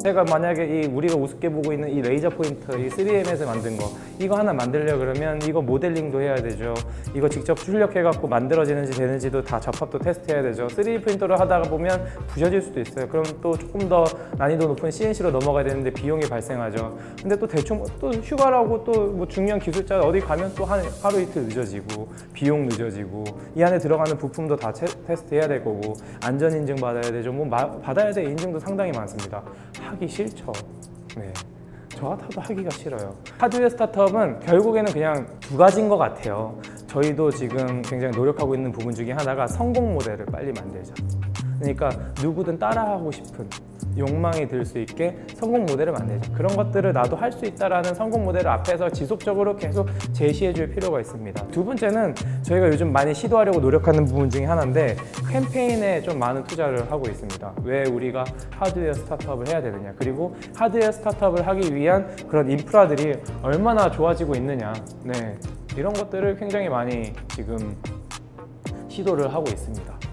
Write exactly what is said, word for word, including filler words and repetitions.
제가 만약에 이 우리가 우습게 보고 있는 이 레이저 포인터, 이 쓰리엠에서 만든 거 이거 하나 만들려 그러면 이거 모델링도 해야 되죠. 이거 직접 출력해 갖고 만들어지는지 되는지도 다 접합도 테스트해야 되죠. 쓰리디 프린터로 하다가 보면 부셔질 수도 있어요. 그럼 또 조금 더 난이도 높은 씨엔씨로 넘어가야 되는데 비용이 발생하죠. 근데 또 대충 또 휴가라고 또 뭐 중요한 기술자 어디 가면 또 한 하루 이틀 늦어지고 비용 늦어지고 이 안에 들어가는 부품도 다 테스트해야 될 거고 안전 인증 받아야 되죠. 뭐 마, 받아야 될 인증도 상당히 많습니다. 하기 싫죠. 네. 저 같아도 하기가 싫어요. 하드웨어 스타트업은 결국에는 그냥 두 가지인 것 같아요. 저희도 지금 굉장히 노력하고 있는 부분 중에 하나가 성공 모델을 빨리 만들자. 그러니까 누구든 따라하고 싶은 욕망이 들 수 있게 성공 모델을 만들자. 그런 것들을 나도 할 수 있다라는 성공 모델을 앞에서 지속적으로 계속 제시해 줄 필요가 있습니다. 두 번째는 저희가 요즘 많이 시도하려고 노력하는 부분 중에 하나인데 캠페인에 좀 많은 투자를 하고 있습니다. 왜 우리가 하드웨어 스타트업을 해야 되느냐, 그리고 하드웨어 스타트업을 하기 위한 그런 인프라들이 얼마나 좋아지고 있느냐, 네, 이런 것들을 굉장히 많이 지금 시도를 하고 있습니다.